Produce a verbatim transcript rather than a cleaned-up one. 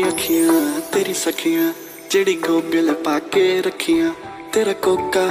अखियां तेरी सखियां जेड़ी गोगल पाके रखियां तेरा कोका